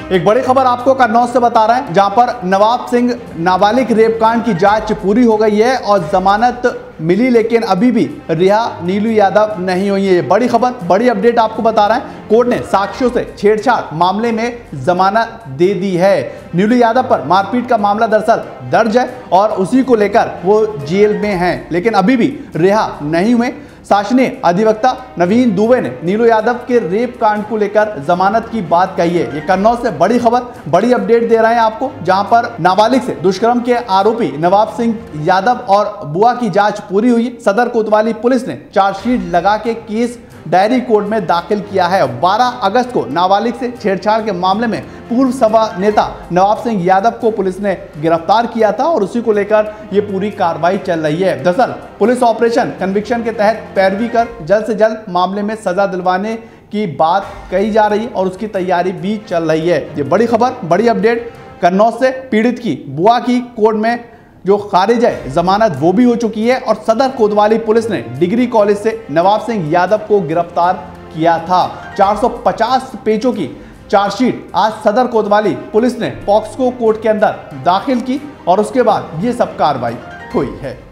एक बड़ी खबर आपको कन्नौज से बता रहे हैं, जहां पर नवाब सिंह नाबालिग रेप कांड की जांच पूरी हो गई है और जमानत मिली, लेकिन अभी भी रिहा नीलू यादव नहीं हुई है। ये बड़ी खबर, बड़ी अपडेट आपको बता रहे हैं। कोर्ट ने साक्ष्यों से छेड़छाड़ मामले में जमानत दे दी है। नीलू यादव पर मारपीट का मामला दरअसल दर्ज है और उसी को लेकर वो जेल में हैं, लेकिन अभी भी रिहा नहीं हुए। शासकीय अधिवक्ता नवीन दुबे ने नीलू यादव के रेप कांड को लेकर जमानत की बात कही है। ये कन्नौज से बड़ी खबर, बड़ी अपडेट दे रहे हैं आपको, जहां पर नाबालिग से दुष्कर्म के आरोपी नवाब सिंह यादव और बुआ की जांच पूरी हुई। सदर कोतवाली पुलिस ने चार्जशीट लगा के केस डायरी कोर्ट में दाखिल किया है। 12 अगस्त को नाबालिग से छेड़छाड़ के मामले में पूर्व सपा नेता नवाब सिंह यादव को पुलिस ने गिरफ्तार किया था और उसी को लेकर ये पूरी कार्रवाई चल रही है। दरअसल पुलिस ऑपरेशन कन्विक्शन के तहत पैरवी कर जल्द से जल्द मामले में सजा दिलवाने की बात कही जा रही है और उसकी तैयारी भी चल रही है। ये बड़ी खबर, बड़ी अपडेट कन्नौज से। पीड़ित की बुआ की कोर्ट में जो खारिज है जमानत वो भी हो चुकी है और सदर कोतवाली पुलिस ने डिग्री कॉलेज से नवाब सिंह यादव को गिरफ्तार किया था। 450 पेजों की चार्जशीट आज सदर कोतवाली पुलिस ने पॉक्सको कोर्ट के अंदर दाखिल की और उसके बाद ये सब कार्रवाई हुई है।